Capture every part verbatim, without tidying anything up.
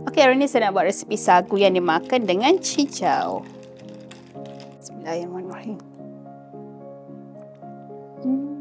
Okey, hari ni saya nak buat resipi sagu yang dimakan dengan cincau. Bismillahirrahmanirrahim. Hmm.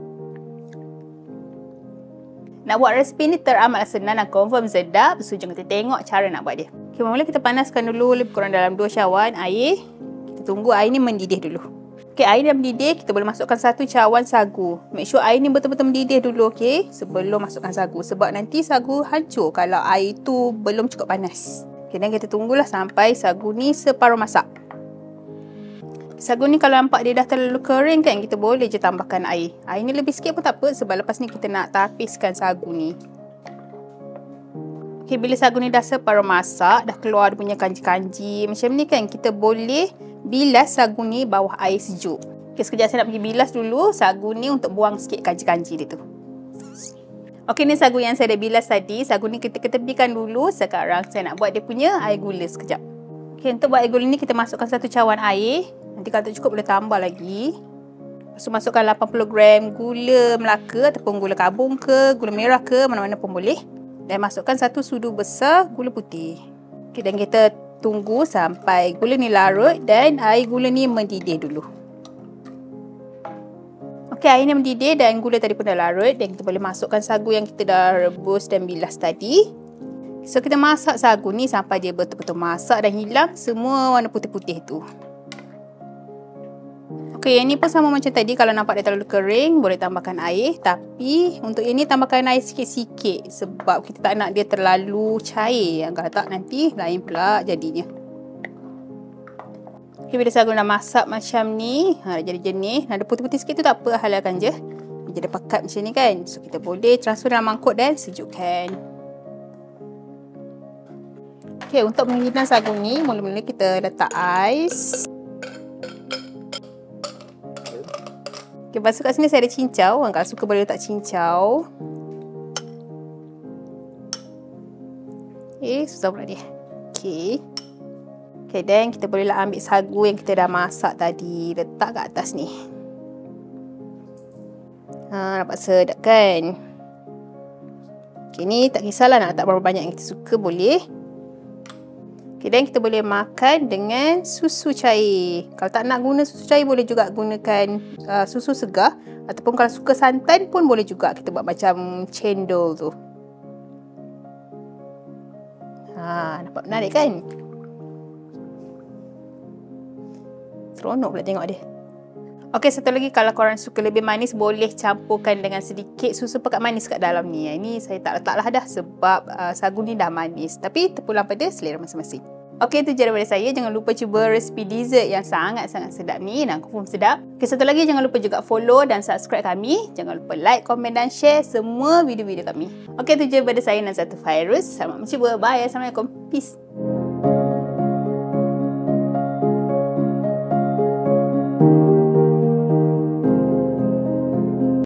Nak buat resipi ni teramat senang dan confirm sedap. So, jom kita tengok cara nak buat dia. Okay, mula kita panaskan dulu lebih kurang dalam dua cawan air. Kita tunggu air ni mendidih dulu. Okay, air dah mendidih, kita boleh masukkan satu cawan sagu. Make sure air ni betul-betul mendidih dulu, okay? Sebelum masukkan sagu. Sebab nanti sagu hancur kalau air tu belum cukup panas. Okay, dan kita tunggulah sampai sagu ni separuh masak. Sagu ni kalau nampak dia dah terlalu kering kan, kita boleh je tambahkan air. Air ni lebih sikit pun tak apa sebab lepas ni kita nak tapiskan sagu ni. Okay, bila sagu ni dah separuh masak, dah keluar dia punya kanji-kanji macam ni kan, kita boleh bilas sagu ni bawah air sejuk. Okay, sekejap saya nak pergi bilas dulu sagu ni untuk buang sikit kanji-kanji dia tu. Okay, ni sagu yang saya dah bilas tadi. Sagu ni kita ketepikan dulu. Sekarang saya nak buat dia punya air gula sekejap. Okay, untuk buat air gula ni kita masukkan satu cawan air. Nanti kalau tak cukup boleh tambah lagi. Lepas tu masukkan lapan puluh gram gula Melaka ataupun gula kabung ke, gula merah ke, mana-mana pun boleh. Dan masukkan satu sudu besar gula putih. Okay, dan kita tunggu sampai gula ni larut dan air gula ni mendidih dulu. Okey, air ni mendidih dan gula tadi pun dah larut. Dan kita boleh masukkan sagu yang kita dah rebus dan bilas tadi. So, kita masak sagu ni sampai dia betul-betul masak dan hilang semua warna putih-putih tu. Okey, yang ni pun sama macam tadi. Kalau nampak dia terlalu kering, boleh tambahkan air. Tapi untuk ini tambahkan air sikit-sikit. Sebab kita tak nak dia terlalu cair. Kalau tak nanti lain pula jadinya. Okey, bila sagu dah masak macam ni, ha, jadi jenis. Ada putih-putih sikit tu tak apa, halalkan je. Jadi pekat macam ni kan. So, kita boleh transfer dalam mangkuk dan sejukkan. Okey, untuk menghidang sagu ni, mula-mula kita letak ais. Okay, lepas tu kat sini saya ada cincau. Kalau suka boleh letak cincau. Okay, susah pula dia. Okay. Okay, dan kita bolehlah ambil sagu yang kita dah masak tadi. Letak kat atas ni. Ha, nampak sedap kan? Okay, ni tak kisahlah nak letak berapa banyak yang kita suka, boleh. Okay, dan kita boleh makan dengan susu cair. Kalau tak nak guna susu cair, boleh juga gunakan uh, susu segar. Ataupun kalau suka santan pun boleh juga. Kita buat macam cendol tu. Ha, nampak menarik kan? Seronok pula tengok dia. Okey, satu lagi, kalau korang suka lebih manis, boleh campurkan dengan sedikit susu pekat manis kat dalam ni. Ini saya tak letak lah dah sebab uh, sagu ni dah manis. Tapi terpulang pada selera masing-masing. Okey, itu je daripada saya. Jangan lupa cuba resipi dessert yang sangat-sangat sedap ni dan confirm sedap. Okey, satu lagi, jangan lupa juga follow dan subscribe kami. Jangan lupa like, komen dan share semua video-video kami. Okey, itu je daripada saya, Nazzatul Fairuz. Selamat mencuba. Bye. Assalamualaikum. Peace.